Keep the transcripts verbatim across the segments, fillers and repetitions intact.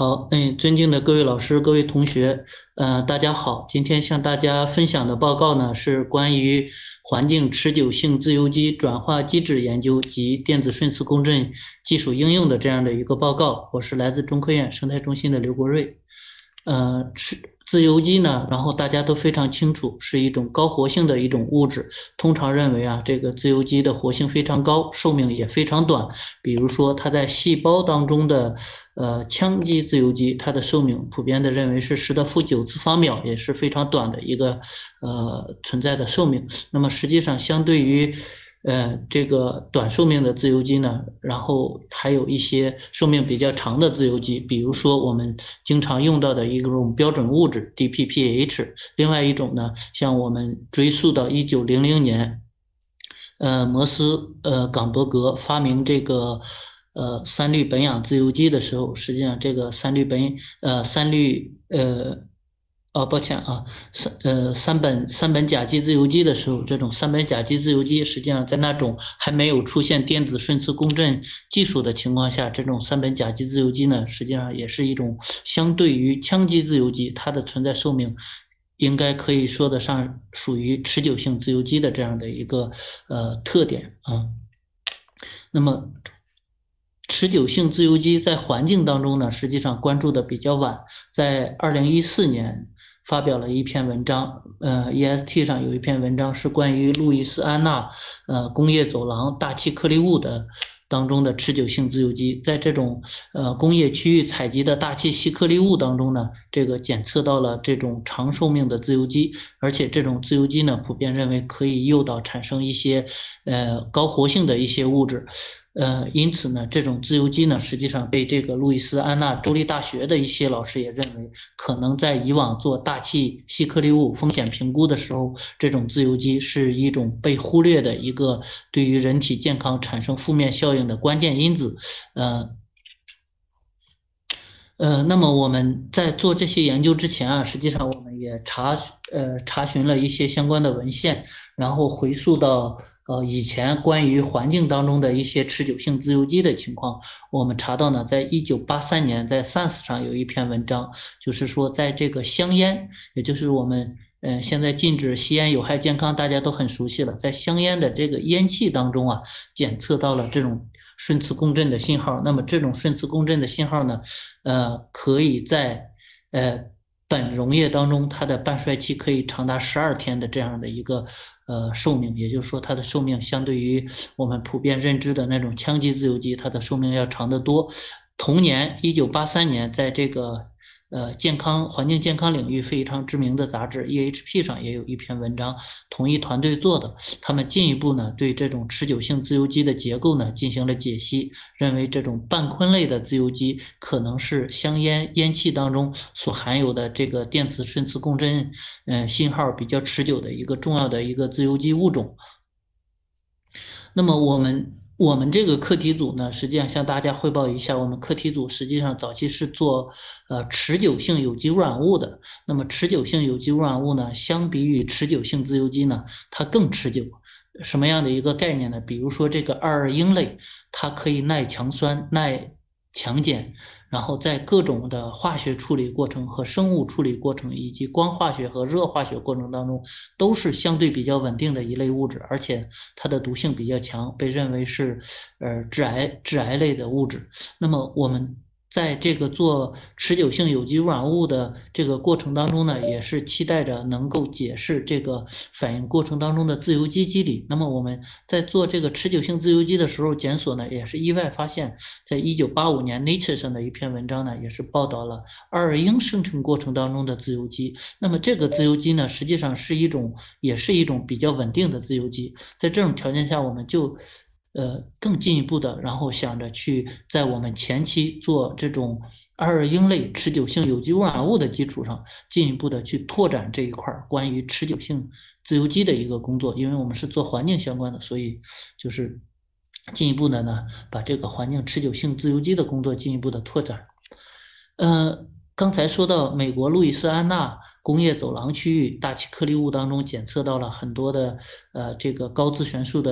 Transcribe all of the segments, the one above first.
好，嗯，尊敬的各位老师、各位同学，呃，大家好。今天向大家分享的报告呢，是关于环境持久性自由基转化机制研究及电子顺磁共振技术应用的这样的一个报告。我是来自中科院生态中心的刘国瑞。呃，持自由基呢，然后大家都非常清楚，是一种高活性的一种物质。通常认为啊，这个自由基的活性非常高，寿命也非常短。比如说，它在细胞当中的呃羟基自由基，它的寿命普遍的认为是十的负九次方秒，也是非常短的一个呃存在的寿命。那么实际上，相对于呃，这个短寿命的自由基呢，然后还有一些寿命比较长的自由基，比如说我们经常用到的一种标准物质 D P P H，另外一种呢，像我们追溯到一九零零年，呃，摩斯呃冈伯格发明这个呃三氯苯氧自由基的时候，实际上这个三氯苯呃三氯呃哦，抱歉啊，三呃三苯三苯甲基自由基的时候，这种三苯甲基自由基实际上在那种还没有出现电子顺磁共振技术的情况下，这种三苯甲基自由基呢，实际上也是一种相对于羟基自由基，它的存在寿命应该可以说得上属于持久性自由基的这样的一个呃特点啊。那么持久性自由基在环境当中呢，实际上关注的比较晚，在二零一四年发表了一篇文章，呃，E S T 上有一篇文章是关于路易斯安那呃工业走廊大气颗粒物的当中的持久性自由基，在这种呃工业区域采集的大气细颗粒物当中呢，这个检测到了这种长寿命的自由基，而且这种自由基呢，普遍认为可以诱导产生一些呃高活性的一些物质。呃，因此呢，这种自由基呢，实际上被这个路易斯安那州立大学的一些老师也认为，可能在以往做大气细颗粒物风险评估的时候，这种自由基是一种被忽略的一个对于人体健康产生负面效应的关键因子。呃呃，那么我们在做这些研究之前啊，实际上我们也查呃查询了一些相关的文献，然后回溯到呃以前关于环境当中的一些持久性自由基的情况，我们查到呢，在一九八三年在 Science 上有一篇文章，就是说在这个香烟，也就是我们呃现在禁止吸烟有害健康，大家都很熟悉了，在香烟的这个烟气当中啊，检测到了这种顺磁共振的信号。那么这种顺磁共振的信号呢？呃，可以在呃苯溶液当中，它的半衰期可以长达十二天的这样的一个呃寿命，也就是说，它的寿命相对于我们普遍认知的那种羟基自由基，它的寿命要长得多。同年，一九八三年，在这个呃健康环境健康领域非常知名的杂志 E H P 上也有一篇文章，同一团队做的，他们进一步呢对这种持久性自由基的结构呢进行了解析，认为这种半醌类的自由基可能是香烟烟气当中所含有的这个电磁顺磁共振呃信号比较持久的一个重要的一个自由基物种。那么我们我们这个课题组呢，实际上向大家汇报一下，我们课题组实际上早期是做呃持久性有机污染物的。那么持久性有机污染物呢，相比于持久性自由基呢，它更持久。什么样的一个概念呢？比如说这个二二英类，它可以耐强酸、耐强碱，然后在各种的化学处理过程和生物处理过程，以及光化学和热化学过程当中，都是相对比较稳定的一类物质，而且它的毒性比较强，被认为是呃致癌致癌类的物质。那么我们在这个做持久性有机污染物的这个过程当中呢，也是期待着能够解释这个反应过程当中的自由基机理。那么我们在做这个持久性自由基的时候，检索呢也是意外发现，在一九八五年 Nature 上的一篇文章呢，也是报道了二二英生成过程当中的自由基。那么这个自由基呢，实际上是一种也是一种比较稳定的自由基。在这种条件下，我们就呃，更进一步的，然后想着去在我们前期做这种二二英类持久性有机污染物的基础上，进一步的去拓展这一块关于持久性自由基的一个工作。因为我们是做环境相关的，所以就是进一步的呢，把这个环境持久性自由基的工作进一步的拓展。呃，刚才说到美国路易斯安那工业走廊区域大气颗粒物当中检测到了很多的呃这个高自旋数的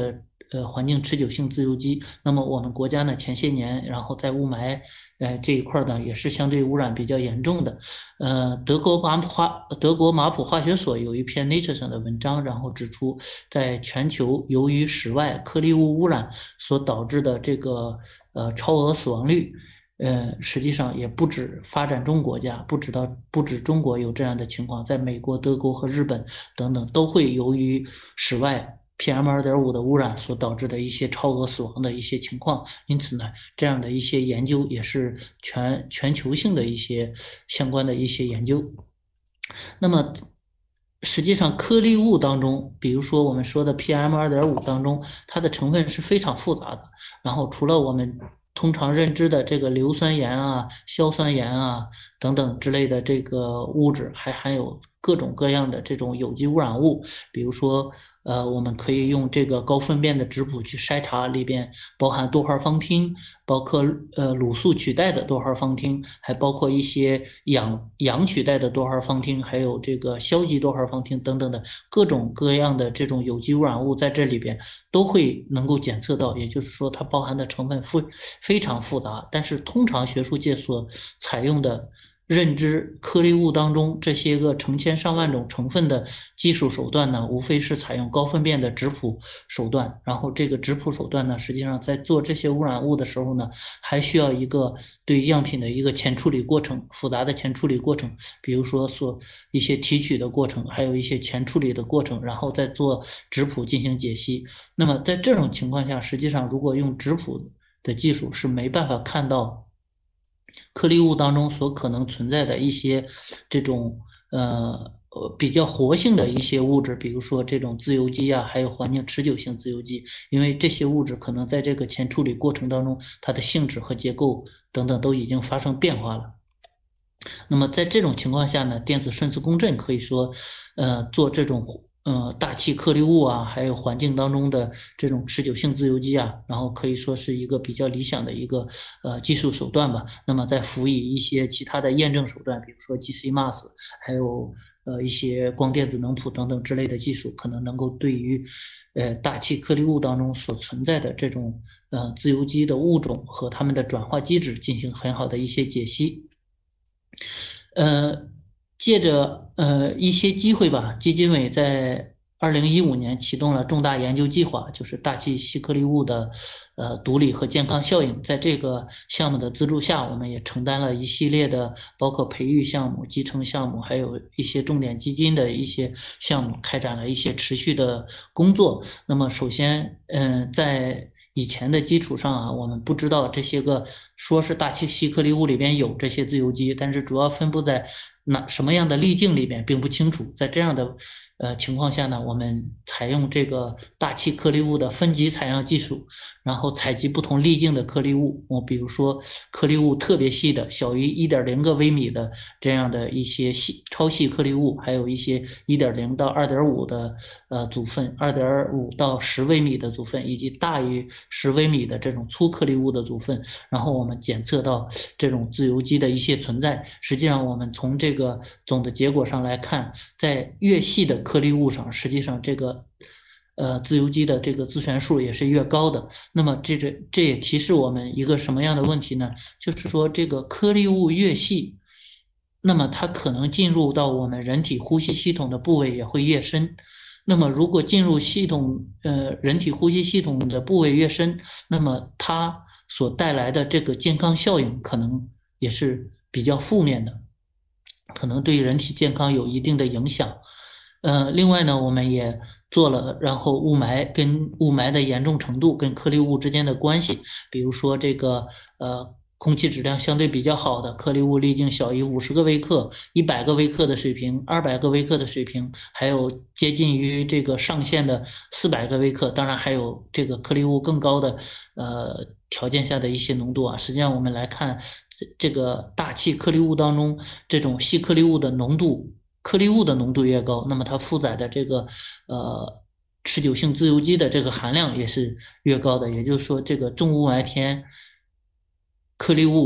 呃环境持久性自由基。那么我们国家呢前些年，然后在雾霾呃这一块呢也是相对污染比较严重的。呃，德国马普化德国马普化学所有一篇 Nature 上的文章，然后指出，在全球由于室外颗粒物污染所导致的这个呃超额死亡率。呃，实际上也不止发展中国家，不止到不止中国有这样的情况，在美国、德国和日本等等都会由于室外 P M 二点五的污染所导致的一些超额死亡的一些情况。因此呢，这样的一些研究也是全全球性的一些相关的一些研究。那么实际上，颗粒物当中，比如说我们说的 P M 二点五当中，它的成分是非常复杂的。然后除了我们通常认知的这个硫酸盐啊、硝酸盐啊等等之类的这个物质，还含有各种各样的这种有机污染物。比如说，呃，我们可以用这个高分辨的质谱去筛查，里边包含多环芳烃，包括呃卤素取代的多环芳烃，还包括一些氧氧取代的多环芳烃，还有这个消极多环芳烃等等的各种各样的这种有机污染物在这里边都会能够检测到。也就是说，它包含的成分非非常复杂，但是通常学术界所采用的认知颗粒物当中这些个成千上万种成分的技术手段呢，无非是采用高分辨的质谱手段。然后这个质谱手段呢，实际上在做这些污染物的时候呢，还需要一个对样品的一个前处理过程，复杂的前处理过程，比如说所一些提取的过程，还有一些前处理的过程，然后再做质谱进行解析。那么在这种情况下，实际上如果用质谱的技术是没办法看到颗粒物当中所可能存在的一些这种呃呃比较活性的一些物质，比如说这种自由基啊，还有环境持久性自由基，因为这些物质可能在这个前处理过程当中，它的性质和结构等等都已经发生变化了。那么在这种情况下呢，电子顺磁共振可以说，呃，做这种呃大气颗粒物啊，还有环境当中的这种持久性自由基啊，然后可以说是一个比较理想的一个呃技术手段吧。那么再辅以一些其他的验证手段，比如说 G C M A S，还有呃一些光电子能谱等等之类的技术，可能能够对于呃大气颗粒物当中所存在的这种呃自由基的物种和它们的转化机制进行很好的一些解析。呃，借着呃一些机会吧，基金委在二零一五年启动了重大研究计划，就是大气细颗粒物的呃毒理和健康效应。在这个项目的资助下，我们也承担了一系列的包括培育项目、集成项目，还有一些重点基金的一些项目，开展了一些持续的工作。那么，首先，嗯、呃，在以前的基础上啊，我们不知道这些个说是大气细颗粒物里边有这些自由基，但是主要分布在哪什么样的粒径里边并不清楚。在这样的呃情况下呢，我们采用这个大气颗粒物的分级采样技术，然后采集不同粒径的颗粒物。我比如说颗粒物特别细的，小于一点零个微米的这样的一些细超细颗粒物，还有一些一点零到二点五的呃组分，二点五到十微米的组分，以及大于十微米的这种粗颗粒物的组分。然后我们检测到这种自由基的一些存在。实际上，我们从这个总的结果上来看，在越细的颗粒物上，实际上这个呃自由基的这个自旋数也是越高的。那么这个这也提示我们一个什么样的问题呢？就是说这个颗粒物越细，那么它可能进入到我们人体呼吸系统的部位也会越深。那么如果进入系统呃人体呼吸系统的部位越深，那么它所带来的这个健康效应可能也是比较负面的，可能对人体健康有一定的影响。呃，另外呢，我们也做了，然后雾霾跟雾霾的严重程度跟颗粒物之间的关系，比如说这个呃。空气质量相对比较好的颗粒物粒径小于五十个微克、一百个微克的水平、二百个微克的水平，还有接近于这个上限的四百个微克，当然还有这个颗粒物更高的呃条件下的一些浓度啊。实际上我们来看这个大气颗粒物当中，这种细颗粒物的浓度，颗粒物的浓度越高，那么它负载的这个呃持久性自由基的这个含量也是越高的。也就是说，这个重雾霾天颗粒物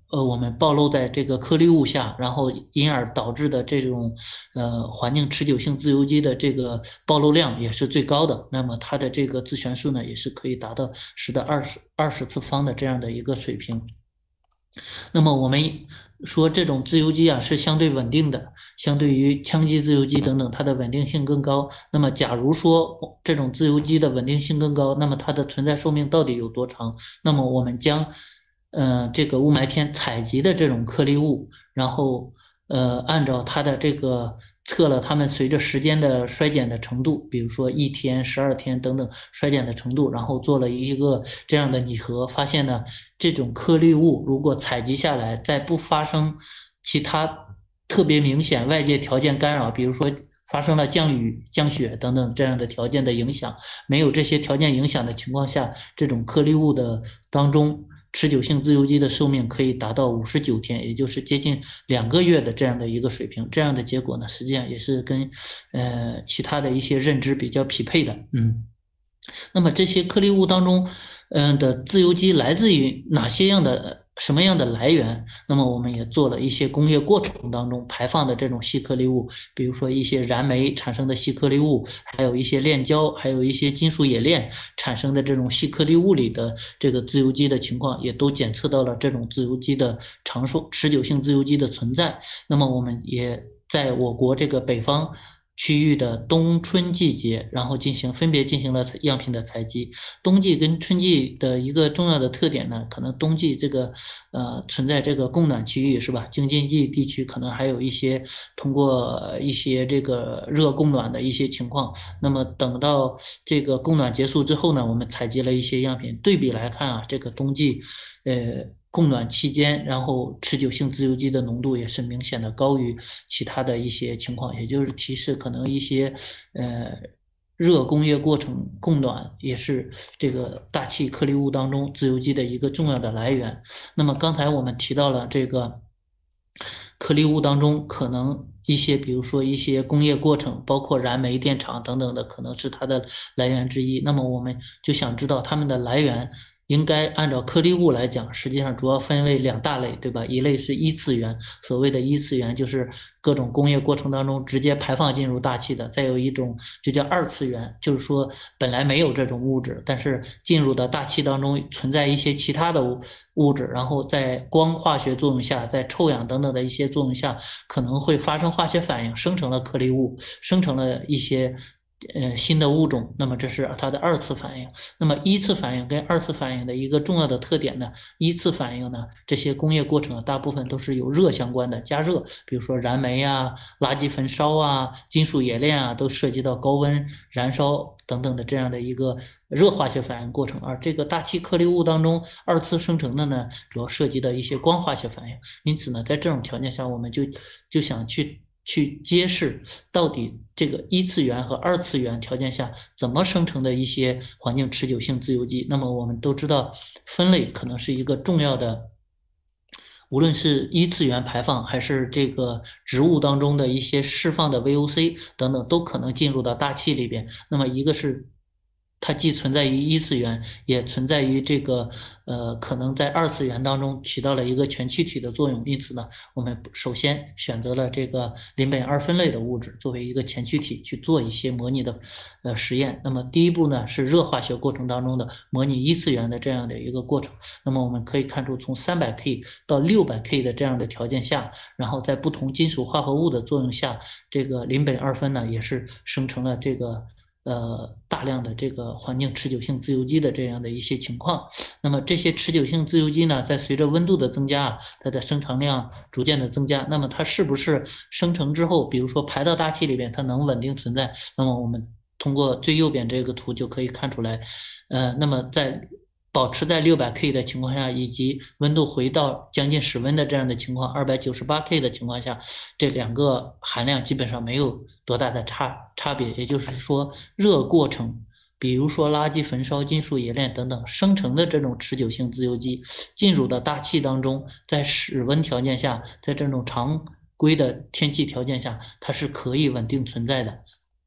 呃我们暴露在这个颗粒物下，然后因而导致的这种呃环境持久性自由基的这个暴露量也是最高的。那么它的这个自旋数呢，也是可以达到十的二十二十次方的这样的一个水平。那么我们说这种自由基啊是相对稳定的，相对于羟基自由基等等，它的稳定性更高。那么假如说这种自由基的稳定性更高，那么它的存在寿命到底有多长？那么我们将呃这个雾霾天采集的这种颗粒物，然后呃按照它的这个测了它们随着时间的衰减的程度，比如说一天、十二天等等衰减的程度，然后做了一个这样的拟合，发现呢，这种颗粒物如果采集下来，在不发生其他特别明显外界条件干扰，比如说发生了降雨、降雪等等这样的条件的影响，没有这些条件影响的情况下，这种颗粒物的当中。持久性自由基的寿命可以达到五十九天，也就是接近两个月的这样的一个水平。这样的结果呢，实际上也是跟呃其他的一些认知比较匹配的。嗯，那么这些颗粒物当中，嗯、呃、的自由基来自于哪些样的什么样的来源？那么我们也做了一些工业过程当中排放的这种细颗粒物，比如说一些燃煤产生的细颗粒物，还有一些炼焦，还有一些金属冶炼产生的这种细颗粒物里的这个自由基的情况，也都检测到了这种自由基的长寿持久性自由基的存在。那么我们也在我国这个北方区域的冬春季节，然后进行分别进行了样品的采集。冬季跟春季的一个重要的特点呢，可能冬季这个呃存在这个供暖区域是吧？京津冀地区可能还有一些通过一些这个热供暖的一些情况。那么等到这个供暖结束之后呢，我们采集了一些样品，对比来看啊，这个冬季呃供暖期间，然后持久性自由基的浓度也是明显的高于其他的一些情况，也就是提示可能一些呃热工业过程供暖也是这个大气颗粒物当中自由基的一个重要的来源。那么刚才我们提到了这个颗粒物当中可能一些，比如说一些工业过程，包括燃煤电厂等等的，可能是它的来源之一。那么我们就想知道它们的来源。应该按照颗粒物来讲，实际上主要分为两大类，对吧？一类是一次元，所谓的一次元就是各种工业过程当中直接排放进入大气的；再有一种就叫二次元，就是说本来没有这种物质，但是进入到大气当中存在一些其他的物物质，然后在光化学作用下，在臭氧等等的一些作用下，可能会发生化学反应，生成了颗粒物，生成了一些。呃，新的物种，那么这是它的二次反应。那么一次反应跟二次反应的一个重要的特点呢，一次反应呢，这些工业过程大部分都是有热相关的，加热，比如说燃煤啊、垃圾焚烧啊、金属冶炼啊，都涉及到高温燃烧等等的这样的一个热化学反应过程。而这个大气颗粒物当中二次生成的呢，主要涉及到一些光化学反应。因此呢，在这种条件下，我们就就想去。去揭示到底这个一次元和二次元条件下怎么生成的一些环境持久性自由基。那么我们都知道，分类可能是一个重要的，无论是一次元排放还是这个植物当中的一些释放的 V O C 等等，都可能进入到大气里边。那么一个是它既存在于一次元，也存在于这个呃，可能在二次元当中起到了一个全气体的作用。因此呢，我们首先选择了这个邻苯二酚类的物质作为一个前驱体去做一些模拟的呃实验。那么第一步呢是热化学过程当中的模拟一次元的这样的一个过程。那么我们可以看出，从三百 K 到六百 K 的这样的条件下，然后在不同金属化合物的作用下，这个邻苯二酚呢也是生成了这个。呃，大量的这个环境持久性自由基的这样的一些情况。那么这些持久性自由基呢，在随着温度的增加，它的生产量逐渐的增加。那么它是不是生成之后，比如说排到大气里边，它能稳定存在？那么我们通过最右边这个图就可以看出来。呃，那么在保持在六百 K 的情况下，以及温度回到将近室温的这样的情况，二百九十八 K 的情况下，这两个含量基本上没有多大的差差别。也就是说，热过程，比如说垃圾焚烧、金属冶炼等等生成的这种持久性自由基，进入到大气当中，在室温条件下，在这种常规的天气条件下，它是可以稳定存在的。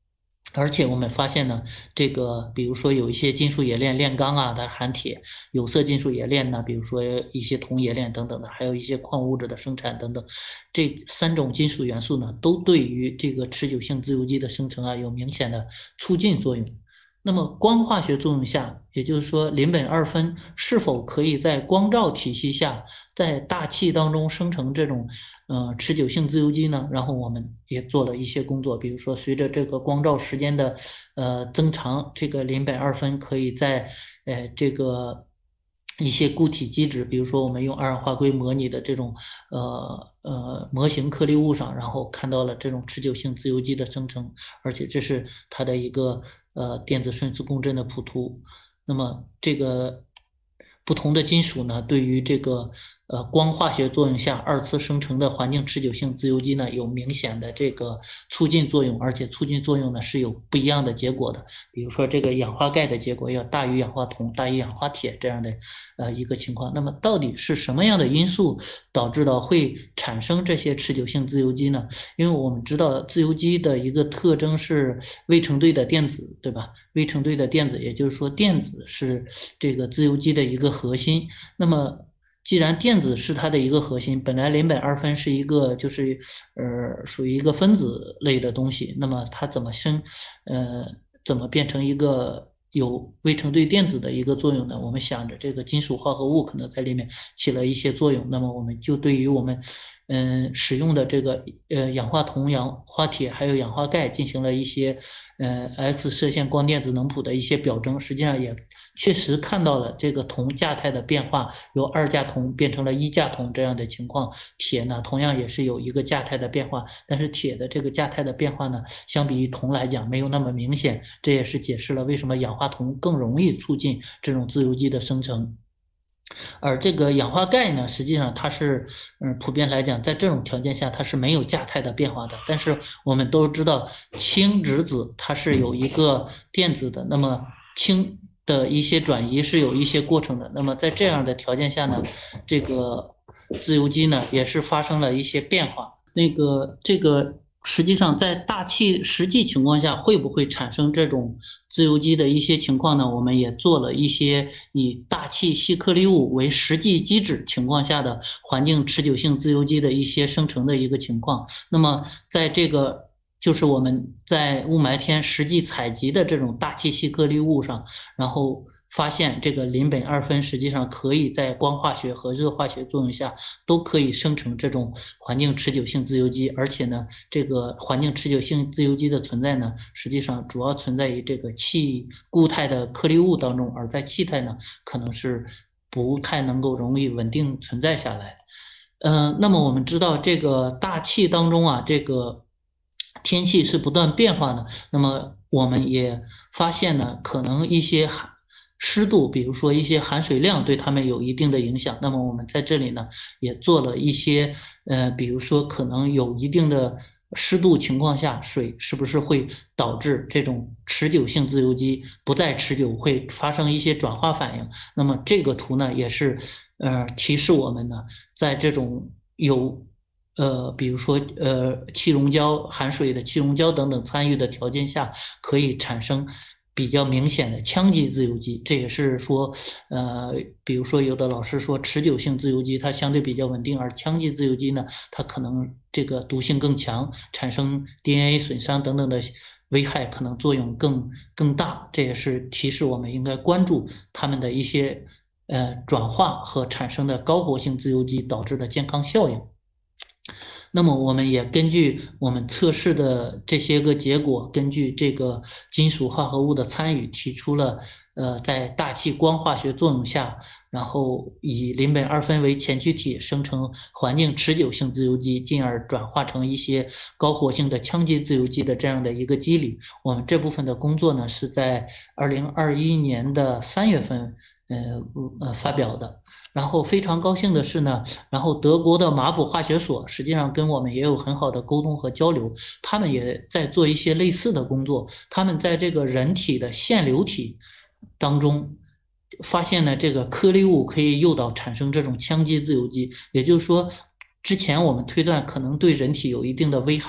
而且我们发现呢，这个比如说有一些金属冶炼炼钢啊，它含铁；有色金属冶炼呢，比如说一些铜冶炼等等的，还有一些矿物质的生产等等，这三种金属元素呢，都对于这个持久性自由基的生成啊有明显的促进作用。那么光化学作用下，也就是说邻苯二酚是否可以在光照体系下，在大气当中生成这种呃持久性自由基呢？然后我们也做了一些工作，比如说随着这个光照时间的呃增长，这个邻苯二酚可以在呃这个一些固体基质，比如说我们用二氧化硅模拟的这种呃呃模型颗粒物上，然后看到了这种持久性自由基的生成，而且这是它的一个呃电子顺磁共振的谱图。那么这个不同的金属呢，对于这个呃光化学作用下二次生成的环境持久性自由基呢，有明显的这个促进作用，而且促进作用呢是有不一样的结果的。比如说这个氧化钙的结果要大于氧化铜、大于氧化铁这样的呃一个情况。那么到底是什么样的因素导致到会产生这些持久性自由基呢？因为我们知道自由基的一个特征是微成对的电子，对吧？微成对的电子，也就是说电子是这个自由基的一个核心。那么既然电子是它的一个核心，本来邻苯二酚是一个就是呃属于一个分子类的东西，那么它怎么生呃怎么变成一个有微成对电子的一个作用呢？我们想着这个金属化合物可能在里面起了一些作用，那么我们就对于我们嗯使用的这个呃氧化铜、氧化铁还有氧化钙进行了一些呃 X 射线光电子能谱的一些表征，实际上也确实看到了这个铜价态的变化，由二价铜变成了一价铜这样的情况。铁呢，同样也是有一个价态的变化，但是铁的这个价态的变化呢，相比于铜来讲没有那么明显，这也是解释了为什么氧化铜更容易促进这种自由基的生成。而这个氧化钙呢，实际上它是，嗯，普遍来讲，在这种条件下它是没有价态的变化的。但是我们都知道，氢质子它是有一个电子的，那么氢的一些转移是有一些过程的。那么在这样的条件下呢，这个自由基呢也是发生了一些变化。那个这个实际上在大气实际情况下会不会产生这种自由基的一些情况呢？我们也做了一些以大气细颗粒物为实际基质情况下的环境持久性自由基的一些生成的一个情况。那么在这个就是我们在雾霾天实际采集的这种大气细颗粒物上，然后发现这个邻苯二酚实际上可以在光化学和热化学作用下都可以生成这种环境持久性自由基，而且呢，这个环境持久性自由基的存在呢，实际上主要存在于这个气固态的颗粒物当中，而在气态呢，可能是不太能够容易稳定存在下来。嗯、呃，那么我们知道这个大气当中啊，这个天气是不断变化的，那么我们也发现呢，可能一些含湿度，比如说一些含水量，对它们有一定的影响。那么我们在这里呢，也做了一些，呃，比如说可能有一定的湿度情况下，水是不是会导致这种持久性自由基不再持久，会发生一些转化反应。那么这个图呢，也是呃提示我们呢，在这种有呃，比如说呃气溶胶、含水的气溶胶等等参与的条件下，可以产生比较明显的羟基自由基。这也是说，呃，比如说有的老师说持久性自由基它相对比较稳定，而羟基自由基呢，它可能这个毒性更强，产生 D N A 损伤等等的危害可能作用更更大。这也是提示我们应该关注它们的一些呃转化和产生的高活性自由基导致的健康效应。那么我们也根据我们测试的这些个结果，根据这个金属化合物的参与，提出了呃在大气光化学作用下，然后以邻苯二酚为前驱体生成环境持久性自由基，进而转化成一些高活性的羟基自由基的这样的一个机理。我们这部分的工作呢是在二零二一年的三月份呃呃发表的。然后非常高兴的是呢，然后德国的马普化学所实际上跟我们也有很好的沟通和交流，他们也在做一些类似的工作。他们在这个人体的腺流体当中发现呢，这个颗粒物可以诱导产生这种羟基自由基，也就是说，之前我们推断可能对人体有一定的危害，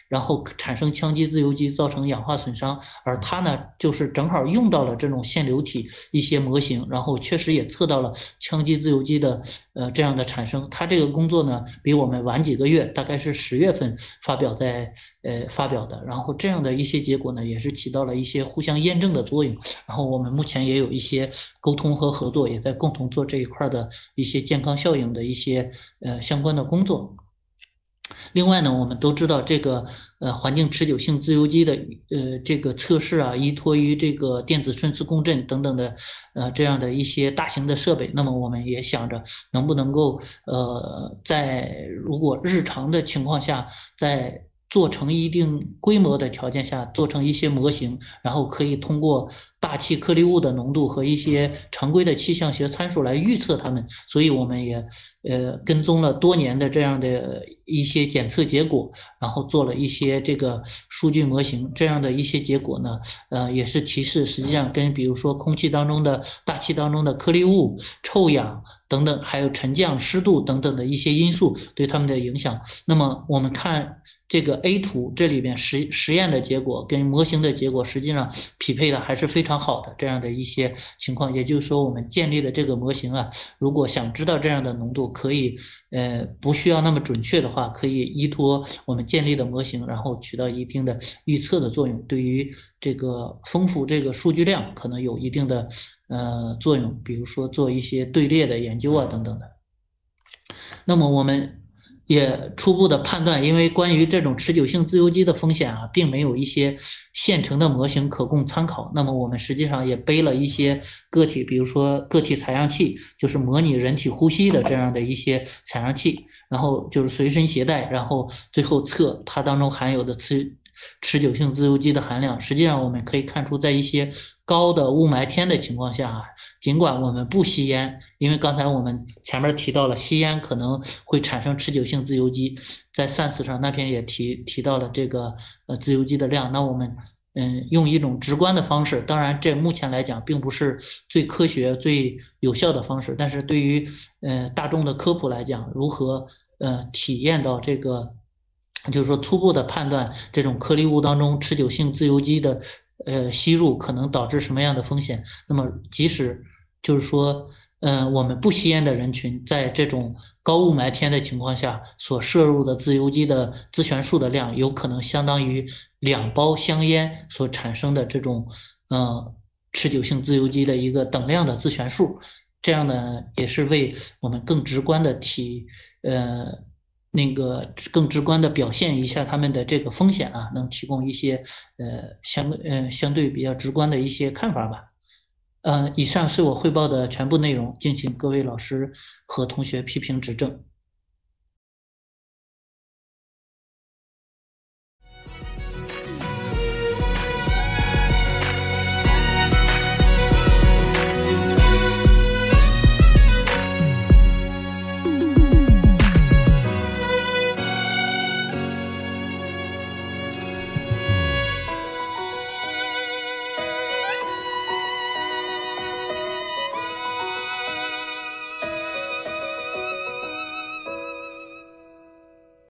然后产生羟基自由基，造成氧化损伤。而它呢，就是正好用到了这种线流体一些模型，然后确实也测到了羟基自由基的呃这样的产生。它这个工作呢，比我们晚几个月，大概是十月份发表在呃发表的。然后这样的一些结果呢，也是起到了一些互相验证的作用。然后我们目前也有一些沟通和合作，也在共同做这一块的一些健康效应的一些呃相关的工作。另外呢，我们都知道这个呃环境持久性自由基的呃这个测试啊，依托于这个电子顺磁共振等等的呃这样的一些大型的设备。那么我们也想着能不能够呃在如果日常的情况下，在做成一定规模的条件下，做成一些模型，然后可以通过大气颗粒物的浓度和一些常规的气象学参数来预测它们。所以我们也呃跟踪了多年的这样的一些检测结果，然后做了一些这个数据模型。这样的一些结果呢，呃也是提示实际上跟比如说空气当中的大气当中的颗粒物、臭氧等等，还有沉降、湿度等等的一些因素对它们的影响。那么我们看这个 A 图，这里边实实验的结果跟模型的结果实际上匹配的还是非常好的，这样的一些情况。也就是说，我们建立的这个模型啊，如果想知道这样的浓度，可以呃不需要那么准确的话，可以依托我们建立的模型，然后起到一定的预测的作用，对于这个丰富这个数据量可能有一定的呃作用，比如说做一些队列的研究啊等等的。那么我们也初步的判断，因为关于这种持久性自由基的风险啊，并没有一些现成的模型可供参考。那么我们实际上也背了一些个体，比如说个体采样器，就是模拟人体呼吸的这样的一些采样器，然后就是随身携带，然后最后测它当中含有的持持久性自由基的含量。实际上我们可以看出，在一些高的雾霾天的情况下，尽管我们不吸烟，因为刚才我们前面提到了吸烟可能会产生持久性自由基，在 Science 上那篇也提提到了这个呃自由基的量。那我们嗯用一种直观的方式，当然这目前来讲并不是最科学最有效的方式，但是对于呃大众的科普来讲，如何呃体验到这个。就是说，初步的判断这种颗粒物当中持久性自由基的呃吸入可能导致什么样的风险。那么，即使就是说，呃，我们不吸烟的人群，在这种高雾霾天的情况下，所摄入的自由基的自旋数的量，有可能相当于两包香烟所产生的这种呃持久性自由基的一个等量的自旋数。这样呢，也是为我们更直观的体呃。那个更直观的表现一下他们的这个风险啊，能提供一些呃相呃相对比较直观的一些看法吧。呃，以上是我汇报的全部内容，敬请各位老师和同学批评指正。